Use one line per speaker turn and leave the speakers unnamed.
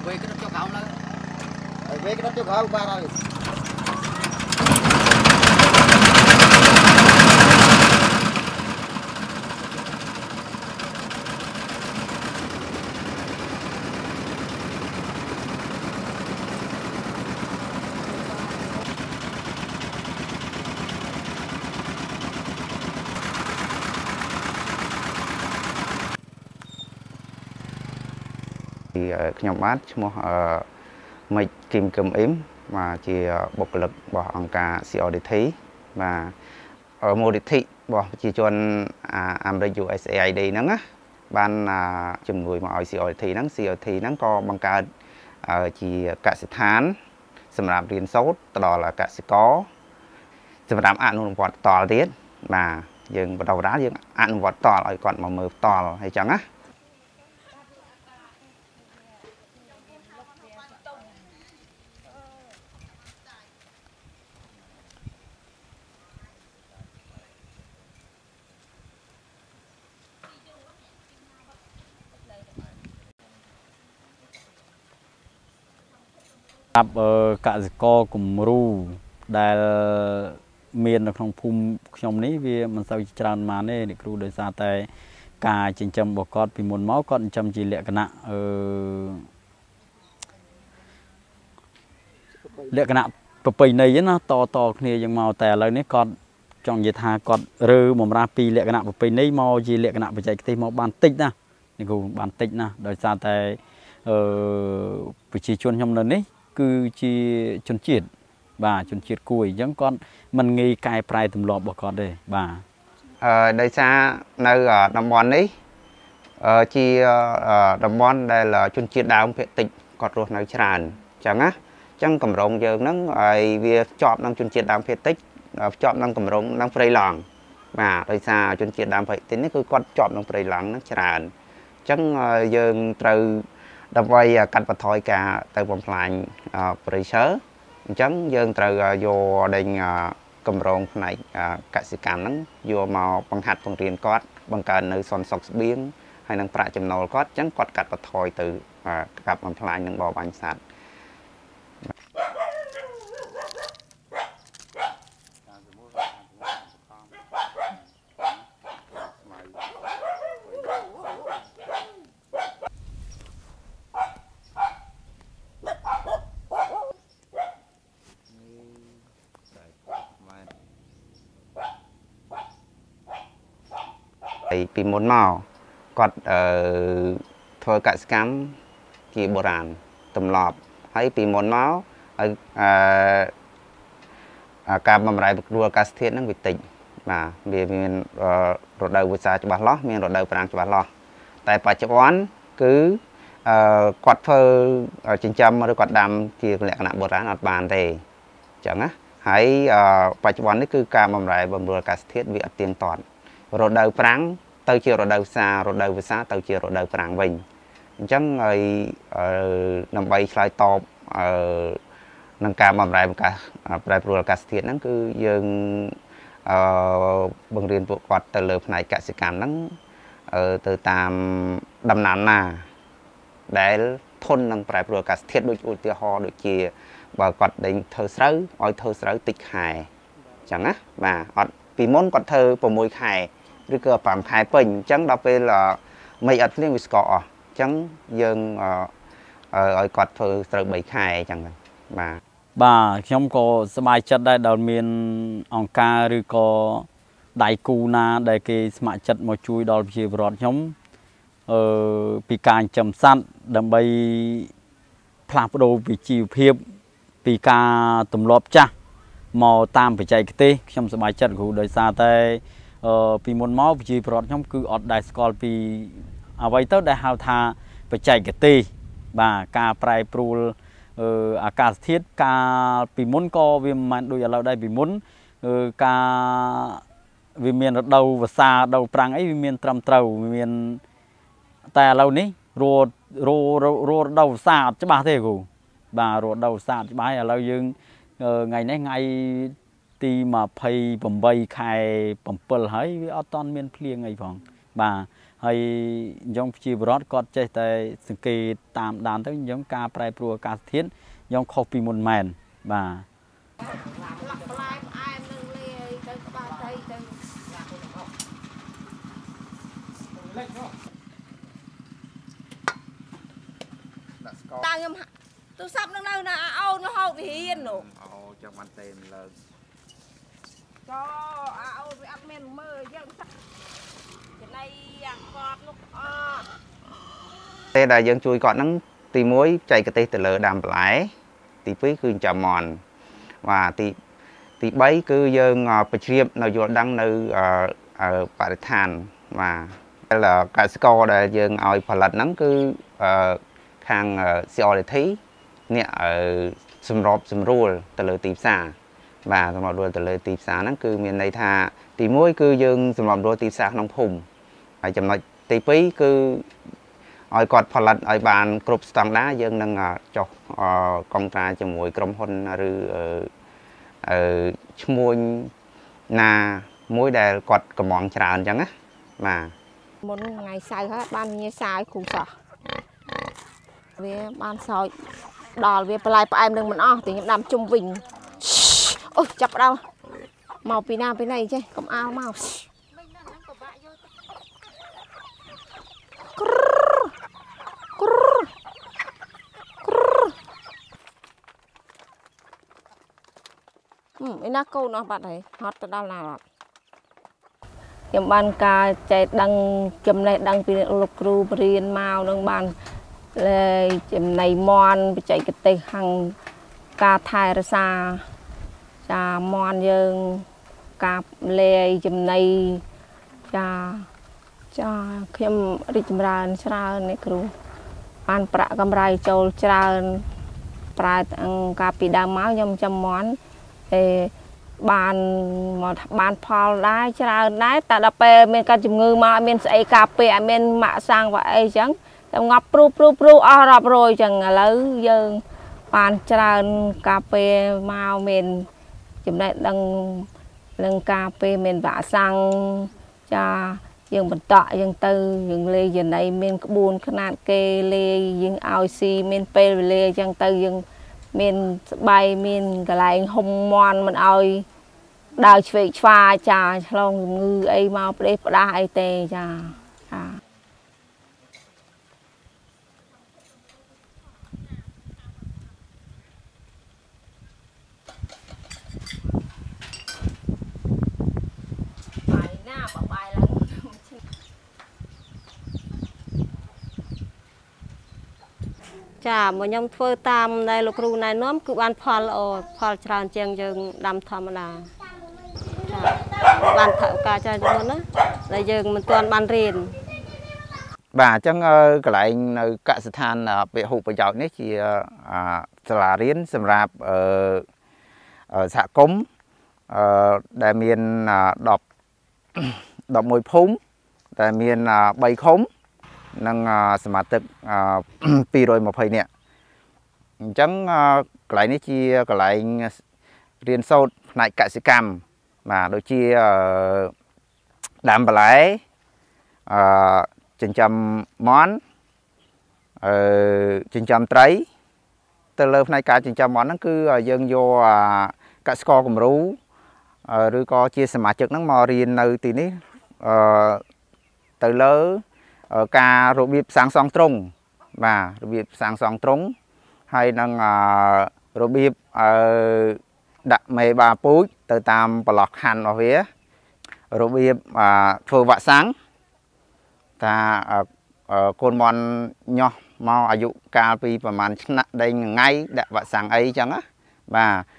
về cái đất cho khảo là
về cái đất cho khảo ba rồi
nhóm bát một mịch kim cơm ếm mà chỉ bộc lực bỏអង្គការ CODT បាទមូលនិធិរបស់ប្រជាជនអាមេរិក USAID ហ្នឹងណាបានជំនួយមកឲ្យ CODT ហ្នឹង CODT ហ្នឹងក៏បង្កើតជាកសិដ្ឋានសម្រាប់រៀនសូត្រទៅដល់កសិករសម្រាប់អនុវត្តតលទៀតបាទយើងបន្តបណ្ដាយើងអនុវត្តតលឲ្យគាត់មកមើលតលហើយចឹងណាកសិករគំរូដែលមាននៅក្នុងភូមិខ្ញុំនេះវាមិនសូវច្រើនប៉ុន្មានទេអ្នកគ្រូដោយសារតែការចិញ្ចឹមរបស់គាត់ពីមុនមកគាត់ចិញ្ចឹមជាលក្ខណៈប្រពៃណីណាតគ្នាយ៉ាងមកតែឥឡូវនេះគាត់ចង់និយាយថាគាត់រើបំរាស់ពីលក្ខណៈប្រពៃណីមកជាលក្ខណៈបច្ចេកទេសមកបានតិចណានេះគ្រូបានតិចណាដោយសារតែប្រជាជនខ្ញុំនៅនេះគឺជាជនជាតិបាទជនជាតិគួយអញ្ចឹងគាត់មិនងាយកែប្រែទម្លាប់របស់គាត់ទេបាទដោយសារនៅតំបន់នេះជាតំបន់ដែលជនជាតិដើមភាគតិចគាត់រស់នៅច្រើនអញ្ចឹងណាអញ្ចឹងកម្រងយើងហ្នឹងហើយវាជាប់នឹងជនជាតិដើមភាគតិចជាប់នឹងកម្រងនឹងព្រៃឡង់បាទដោយសារជនជាតិដើមភាគតិចនេះគឺគាត់ជាប់នឹងព្រៃឡង់ហ្នឹងច្រើនអញ្ចឹងយើងត្រូវដើម្បីកាត់បន្ថយការទៅបំផ្លាញព្រៃឈើអញ្ចឹងយើងត្រូវយកដេញកម្រងផ្នែកកសិកម្មហ្នឹងយកមកបង្ហាត់បង្រៀនគាត់បង្កើននៅសន្តិសុខស្បៀងហើយនឹងប្រាក់ចំណូលគាត់អញ្ចឹងគាត់កាត់បន្ថយទៅកាប់បំផ្លាញនឹងបរបាញ់សត្វពីមុនមកគាត់ធ្វើកសិកម្មជាបុរាណទម្លាប់ហើយពីមុនមកហើយការបម្រែបម្រួលអាកាសធាតុហ្នឹងវាតិចបាទវាមានរដូវវស្សាច្បាស់លាស់មានរដូវប្រាំងច្បាស់លាស់តែបច្ចុប្បន្នគឺគាត់ធ្វើចិញ្ចឹមឬគាត់ដាំជាលក្ខណៈបុរាណអត់បានទេអញ្ចឹងណាហើយបច្ចុប្បន្ននេះគឺការបម្រែបម្រួលអាកាសធាតុវាអត់ទៀងទាត់រដូវប្រាំងទៅជារដូវវស្សារដូវវស្សាទៅជារដូវប្រាំងវិញអញ្ចឹងហើយដើម្បីឆ្លើយតបនឹងការបម្រែប្រែប្រួលអាកាសធាតុហ្នឹងគឺយើងបង្រៀនពួកគាត់ទៅលើផ្នែកកសិកម្មហ្នឹងទៅតាមដំណាំណាដែលធន់នឹងប្រែប្រួលអាកាសធាតុដូចឧទាហរណ៍ដូចជាបើគាត់ដេញធ្វើស្រូវឲ្យធ្វើស្រូវតិចខែអញ្ចឹងណាបាទអត់ពីមុនគាត់ធ្វើ6ខែឬក៏5ខែពេញអញ្ចឹងដល់ពេលមេឃអត់ភ្លៀងវាស្កកអស់អញ្ចឹងយើងឲ្យគាត់ធ្វើស្រូវ3ខែអញ្ចឹងបាទខ្ញុំក៏សប្បាយចិត្តដែរដែលមានអង្គការឬក៏ដៃគូណាដែលគេស្ម័គ្រចិត្តមកជួយដល់ប្រជាពលរដ្ឋខ្ញុំពីការចិញ្ចឹមសត្វដើម្បីផ្លាស់ប្ដូរពីជីវភាពពីការទម្លាប់ចាស់មកតាមបច្ចេកទេសខ្ញុំសប្បាយចិត្តគ្រូដោយសារតែពីមុនមកប្រជាពលរដ្ឋខ្ញុំគឺអត់ដែលស្គាល់ពីអ្វីទៅដែលហៅថាបច្ចេកទេសបាទការប្រែប្រួលអាកាសធាតុការពីមុនក៏វាមិនមែនដូចឥឡូវដែរពីមុនការវាមានរដូវវស្សាររដូវប្រាំងអីវាមានត្រឹមត្រូវវាមានតែឥឡូវនេះរដូវវស្សាអត់ច្បាស់ទេគ្រូបាទរដូវវស្សាអត់ច្បាស់ឥឡូវយើងថ្ងៃនេះថ្ងៃទី28ខែ7ហើយវាអត់តន់មានភ្លៀងអីផង
bà hay giống chi bớt có chơi tại sự kỳ tạm đàn tới giống ca prai pro ca thiết giống copy một màn bà
ta nhầm tôi sắp nó nơi là ao nó hậu thì hiền nổ
cho bạn tên là
cho ao với ăn men mơ dân cái này con lúc
thế là dân chui còn nắng tì muối chạy cái tê từ lỡ đàm lái tì phí cứ chả mòn và tì bấy cứ dân bạch riêng nào vô đăng nơi ở bà thàn mà là cái score là dân oi phật lật nắng cứ hàng xe để thấy nè ở sum rộp sum rùa từ lỡ tì xa và sum rộp rùa từ lỡ tì xa nắng cứ miền này tha tì muối cứ dân sum rộp rùa tì xa nông phùng phải chậm nói tì phí cứ oi quạt phật lật oi bàn cướp stang đá dân đang cho con trai cho mùi crom hôn rồi mùi na mùi đè quạt cầm mòn tràn chẳng á mà
một ngày sai hết ban như sai cùng sợ về ban soi đò về lại em đừng mình thì những đám trung vinh ôi chập đâu màu pì nam bên này chứ cầm ao màu cái nát câu nó bạn này hot từ đâu nào nhầm ban ca chạy đăng chấm này đăng pin lục ru riêng màu đăng ban chấm này mòn chạy cái tay hàng ca thai ra xa cha mòn dương ca lê chấm này cha khi đi chấm ra này kêu ban pra cầm rai châu cha pra ca pi đam máu nhom chấm món bàn phò đá chả đá ta đập pe men ca chìm ngư mà men say cà phê men mạ sang vậy chẳng ngọc pru rập rồi chẳng lấy giờ bàn chả cà phê màu men chìm này đang cà phê men vạ sang cha dương bật tọa dương tư dương lê giờ này men buồn khăn nạn kê lê dương ao xi men pe lê chẳng tư dương mình bay mình cái lại hồng moan mình ơi đào chuyện pha trà lòng ngư ấy mau để đa ai tê trà chả mà nhom phơi tam đây lục ru này nóm cứ ban phal tràn chèn dương đam thầm là ban thợ ca cho nó là dương mình toàn ban riêng
bà chẳng cái lại cả sự than bị hụt bị giàu nhất thì là riêng sầm rạp ở xã cống đại miền đọc mùi phúng đại miền bay khống năngสมาชิกปีrồi một phẩy nè chẳng cái này chi cái lại riêng sâu này cả sự cam mà đôi chi làm bà lái trên trăm món trên trăm trái từ lâu này cả trên trăm món nó cứ dân vô cả score cùng rú rồi có chia sẻ mà trực nó mò riêng nơi tí ní từ lớn ca rượu bia sáng song trung và rượu bia sáng song trung hay năng rượu bia đặt mề bà púi từ tam bờ lọc hành vào phía rượu bia phơi vạ sáng ta côn mòn nhỏ mauอายุ ca pi ประมาณ đây ngay đặt vạ sáng ấy chẳng á và